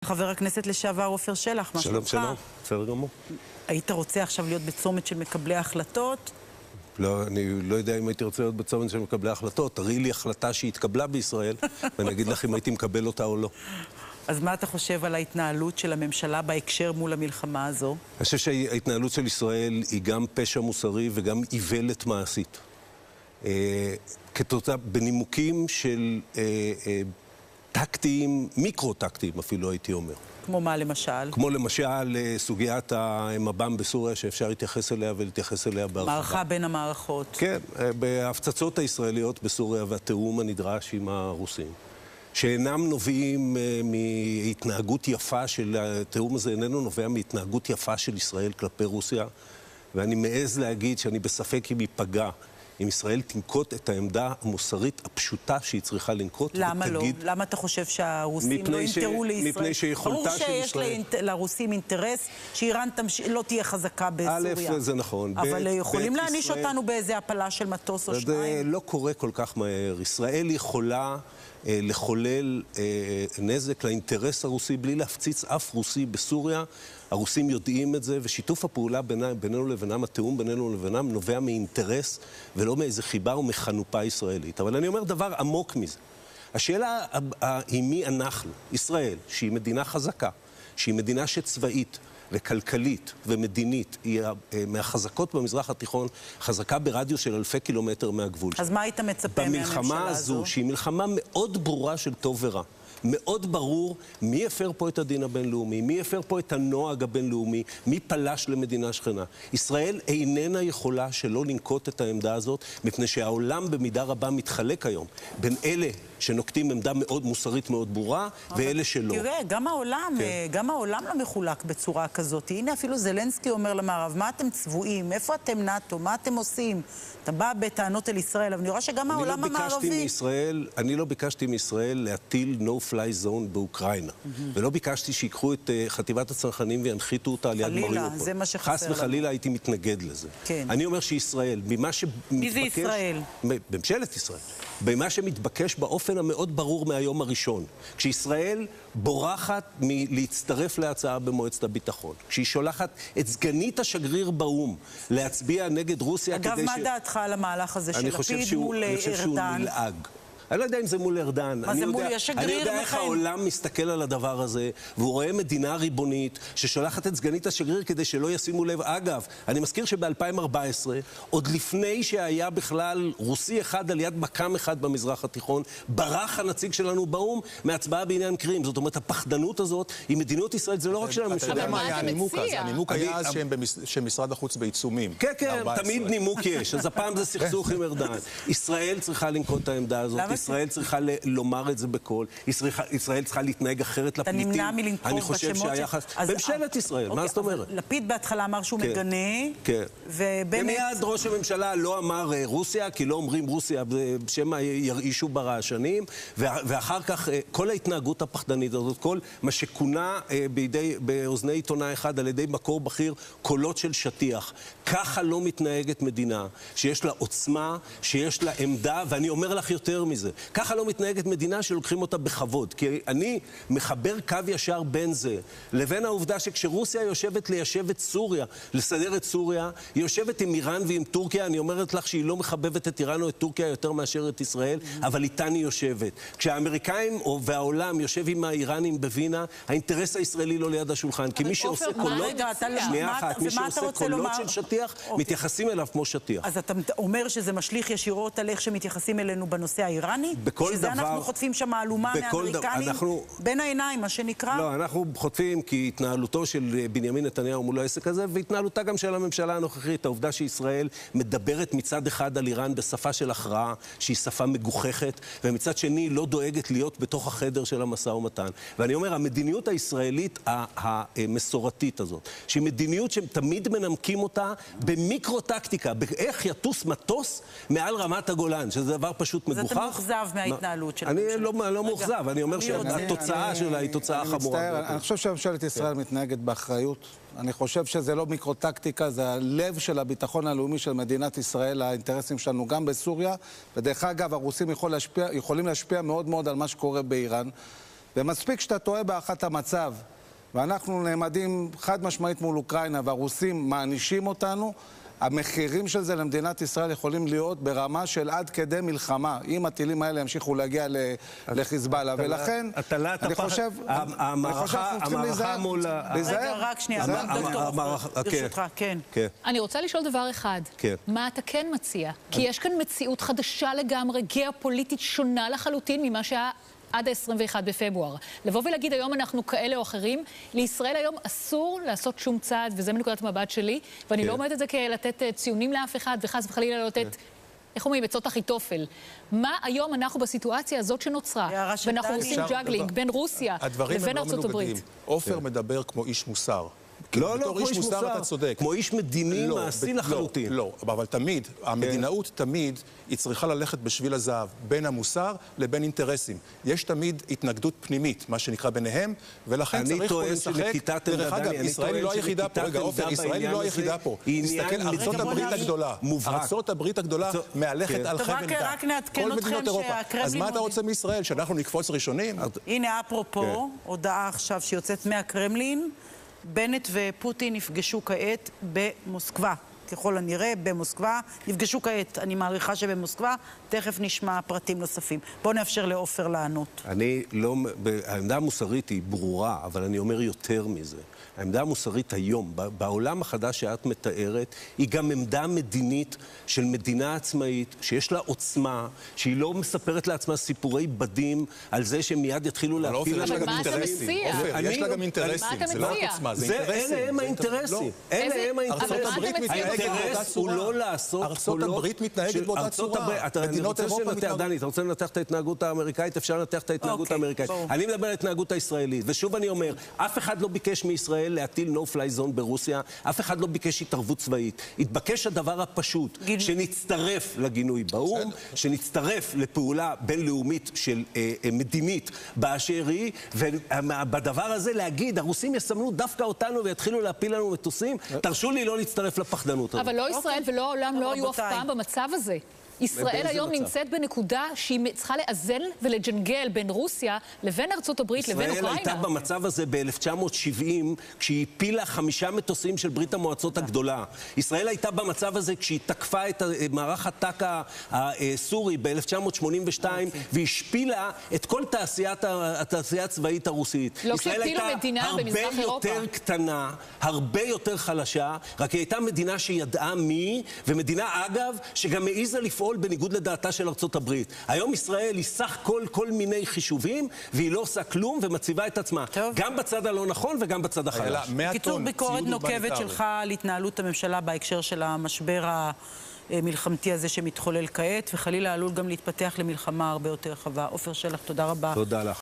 חבר הכנסת לשעבר עופר שלח, מה שלומך? שלום, בסדר גמור. היית רוצה עכשיו להיות בצומת של מקבלי ההחלטות? לא, אני לא יודע אם הייתי רוצה להיות בצומת של מקבלי ההחלטות. תראי לי החלטה שהתקבלה בישראל, ואני אגיד לך אם הייתי מקבל אותה או לא. אז מה אתה חושב על ההתנהלות של הממשלה בהקשר מול המלחמה הזו? אני חושב שההתנהלות של ישראל היא גם פשע מוסרי וגם איוולת מעשית. כתוצאה בנימוקים של טקטיים, מיקרו-טקטיים אפילו הייתי אומר. כמו מה למשל? כמו למשל סוגיית המב"ם בסוריה שאפשר להתייחס אליה ולהתייחס אליה בהרחבה. מערכה בין המערכות. כן, בהפצצות הישראליות בסוריה והתיאום הנדרש עם הרוסים. שאינם נובעים מהתנהגות יפה של התיאום הזה, איננו נובע מהתנהגות יפה של ישראל כלפי רוסיה, ואני מעז להגיד שאני בספק אם ייפגע, אם ישראל תנקוט את העמדה המוסרית הפשוטה שהיא צריכה לנקוט. למה לא? למה אתה חושב שהרוסים לא ינטרו לישראל? מפני שיכולתה של ישראל... ברור שיש לרוסים אינטרס שאיראן לא תהיה חזקה בסוריה. א', זה נכון. אבל יכולים להעניש אותנו באיזה הפלה של מטוס או שניים? זה לא קורה כל כך מהר. ישראל יכולה לחולל נזק לאינטרס הרוסי בלי להפציץ אף רוסי בסוריה. הרוסים יודעים את זה, ושיתוף הפעולה בינינו לבינם, התיאום בינינו לבינם, נובע מאינטרס ולא מאיזה חיבה או מחנופה ישראלית. אבל אני אומר דבר עמוק מזה. השאלה היא מי אנחנו, ישראל, שהיא מדינה חזקה, שהיא מדינה שצבאית וכלכלית ומדינית, היא מהחזקות במזרח התיכון, חזקה ברדיוס של אלפי קילומטר מהגבול. אז מה היית מצפה מהממשלה הזו? במלחמה הזו, שהיא מלחמה מאוד ברורה של טוב ורע, מאוד ברור מי יפר פה את הדין הבינלאומי, מי יפר פה את הנוהג הבינלאומי, מי פלש למדינה שכנה. ישראל איננה יכולה שלא לנקוט את העמדה הזאת, מפני שהעולם במידה רבה מתחלק היום בין אלה שנוקטים עמדה מאוד מוסרית מאוד ברורה, ואלה שלא. תראה, גם העולם לא מחולק בצורה כזאת. הנה אפילו זלנסקי אומר למערב, מה אתם צבועים? איפה אתם נאטו? מה אתם עושים? אתה בא בטענות אל ישראל, אבל אני רואה שגם העולם המערבי... אני לא ביקשתי מישראל להטיל no-fly zone באוקראינה. ולא ביקשתי שיקחו את חטיבת הצנחנים וינחיתו אותה על יד מריופול. חלילה, זה מה שחסר לנו. חס וחלילה הייתי מתנגד לזה. אני אומר שישראל, במה שמתבקש... מי זה ישראל? בממשלת ישראל. במה שמתבקש באופן המאוד ברור מהיום הראשון. כשישראל בורחת מלהצטרף להצעה במועצת הביטחון, כשהיא שולחת את סגנית השגריר באום להצביע נגד רוסיה כדי אגב, מה דעתך על המהלך הזה של לפיד מול ארדן? אני חושב שהוא נלעג. אני לא יודע אם זה מול ארדן. מה זה מול השגריר? אני יודע איך העולם מסתכל על הדבר הזה, והוא רואה מדינה ריבונית ששולחת את סגנית השגריר כדי שלא ישימו לב. אגב, אני מזכיר שב-2014, עוד לפני שהיה בכלל רוסי אחד על יד מקם אחד במזרח התיכון, ברח הנציג שלנו באום מהצבעה בעניין קרים. זאת אומרת, הפחדנות הזאת עם מדינות ישראל, זה לא רק של הממשלה. אתה יודע מה היה הנימוק הזה? הנימוק היה אז שמשרד החוץ בעיצומים. כן, כן, תמיד נימוק יש. אז הפעם זה סכסוך עם ארדן. ישראל צריכה לנקוט את העמדה הזאת. ישראל צריכה לומר את זה בקול, ישראל צריכה להתנהג אחרת לפליטים. אתה נמנע מלנקוב בשמות ממשלת ישראל, מה זאת אומרת? לפיד בהתחלה אמר שהוא מגנה, ומיד ראש הממשלה לא אמר רוסיה, כי לא אומרים רוסיה, שמא ירעישו ברעשנים, ואחר כך כל ההתנהגות הפחדנית הזאת, כל מה שכונה באוזני עיתונאי אחד על ידי מקור בכיר, קולות של שטיח. ככה לא מתנהגת מדינה, שיש לה עוצמה, שיש לה עמדה, ואני אומר לך יותר מזה. ככה לא מתנהגת מדינה שלוקחים אותה בכבוד. כי אני מחבר קו ישר בין זה לבין העובדה שכשרוסיה יושבת ליישב את סוריה, לסדר את סוריה, היא יושבת עם איראן ועם טורקיה. אני אומרת לך שהיא לא מחבבת את איראן או את טורקיה יותר מאשר את ישראל, אבל איתן היא יושבת. כשהאמריקאים והעולם יושב עם האיראנים בווינה, האינטרס הישראלי לא ליד השולחן. כי מי שעושה קולות... שנייה אחת, מי שעושה קולות של שטיח, מתייחסים אליו כמו שטיח. אז אתה אומר שזה משליך ישירות על איך שמתייחסים אלינו בנושא האיראני? שזה אנחנו חוטפים שם מהלומה מאמריקנים בין העיניים, מה שנקרא? לא, אנחנו חוטפים כי התנהלותו של בנימין נתניהו מול העסק הזה, והתנהלותה גם של הממשלה הנוכחית. העובדה שישראל מדברת מצד אחד על איראן בשפה של הכרעה, שהיא שפה מגוחכת, ומצד שני לא דואגת להיות בתוך החדר של המשא ומתן. ואני אומר, המדיניות הישראלית המסורתית הזאת, שהיא מדיניות שתמיד מנמקים אותה במיקרו-טקטיקה, באיך יטוס מטוס מעל רמת הגולן, שזה דבר פשוט מגוחך. אז אתה מאוכזב מההתנהלות של הממשלה. אני לא מאוכזב, אני אומר שהתוצאה שלה היא תוצאה חמורה. אני חושב שממשלת ישראל מתנהגת באחריות. אני חושב שזה לא מיקרו-טקטיקה, זה הלב של הביטחון הלאומי של מדינת ישראל, האינטרסים שלנו גם בסוריה, ודרך אגב, הרוסים יכולים להשפיע מאוד מאוד על מה שקורה באיראן. ומספיק שאתה טועה בהערכת המצב, ואנחנו נעמדים חד משמעית מול אוקראינה, והרוסים מענישים אותנו, המחירים של זה למדינת ישראל יכולים להיות ברמה של עד כדי מלחמה, אם הטילים האלה ימשיכו להגיע לחיזבאללה. ולכן, אני חושב, המערכה מול... רגע, רק שנייה, דוקטור, ברשותך, כן. אני רוצה לשאול דבר אחד. מה אתה כן מציע? כי יש כאן מציאות חדשה לגמרי, גיאופוליטית שונה לחלוטין ממה שהיה עד ה-21 בפברואר. לבוא ולהגיד היום אנחנו כאלה או אחרים, לישראל היום אסור לעשות שום צעד, וזה מנקודת המבט שלי, ואני לא אומרת את זה כלתת ציונים לאף אחד, וחס וחלילה לא לתת, איך אומרים, עצות אחיתופל. מה היום אנחנו בסיטואציה הזאת שנוצרה, ואנחנו עושים ג'אגלינג בין רוסיה לבין ארצות הברית? עופר מדבר כמו איש מוסר. לא, כמו איש מוסר, אתה צודק. כמו איש מדיני מעשי לחלוטין. לא, אבל תמיד, המדינאות תמיד היא צריכה ללכת בשביל הזהב, בין המוסר לבין אינטרסים. יש תמיד התנגדות פנימית, מה שנקרא ביניהם, ולכן צריך פה לשחק. דרך אגב, ישראל היא לא היחידה פה. רגע, עופר, ישראל היא לא היחידה פה. תסתכל, ארצות הברית הגדולה. ארצות הברית הגדולה מהלכת על חבל דק. רק נעדכן אתכם אז מה אתה רוצה מישראל? שאנחנו נקפוץ ראשונים? הנה, אפרופו, הודעה עכשיו שיוצאת מהקרמלין, בנט ופוטין נפגשו כעת במוסקבה. ככל הנראה, במוסקבה. נפגשו כעת, אני מעריכה שבמוסקבה, תכף נשמע פרטים נוספים. בואו נאפשר לעופר לענות. אני לא... העמדה המוסרית היא ברורה, אבל אני אומר יותר מזה. העמדה המוסרית היום, בעולם החדש שאת מתארת, היא גם עמדה מדינית של מדינה עצמאית, שיש לה עוצמה, שהיא לא מספרת לעצמה סיפורי בדים על זה שמיד יתחילו להפיל... אבל מה אתה מציע? יש לה גם אינטרסים, זה לא עוצמה, זה אינטרסים. אלה הם האינטרסים. אלה הם האינטרסים. האינטרס הוא לא לעשות... ארצות הברית מתנהגת באותה צורה. מדינות אירופה מתנהגת... דני, אתה רוצה לנתח את ההתנהגות האמריקאית? אפשר לנתח את ההתנהגות האמריקאית. אני מדבר על ההתנהגות הישראלית. ושוב אני אומר, אף אחד לא ביקש מישראל להטיל no-fly zone ברוסיה, אף אחד לא ביקש התערבות צבאית. התבקש הדבר הפשוט, שנצטרף לגינוי באו"ם, שנצטרף לפעולה בינלאומית של מדינית באשר היא, ובדבר הזה להגיד, הרוסים יסמנו דווקא אותנו ויתחילו להפיל לנו מטוסים, תרשו לי לא להצטרף לפחדנות הזאת. אבל לא ישראל ולא העולם לא היו אף פעם במצב הזה. ישראל היום נמצאת בנקודה שהיא צריכה לאזן ולג'נגל בין רוסיה לבין ארצות הברית לבין אוקראינה. ישראל הייתה במצב הזה ב-1970 כשהיא הפילה 5 מטוסים של ברית המועצות הגדולה. ישראל הייתה במצב הזה כשהיא תקפה את מערך הטק הסורי ב-1982 והשפילה את כל התעשייה הצבאית הרוסית. לא כשהפילו מדינה במזרח אירופה. הרבה יותר קטנה, הרבה יותר חלשה, רק היא הייתה מדינה שידעה מי, ומדינה אגב שגם מעיזה לפעול בניגוד לדעתה של ארצות הברית. היום ישראל היא סך כל מיני חישובים, והיא לא עושה כלום ומציבה את עצמה. גם בצד הלא נכון וגם בצד החלש. קיצור, ביקורת נוקבת שלך על התנהלות הממשלה בהקשר של המשבר המלחמתי הזה שמתחולל כעת, וחלילה עלול גם להתפתח למלחמה הרבה יותר רחבה. עופר שלח, תודה רבה. תודה לך.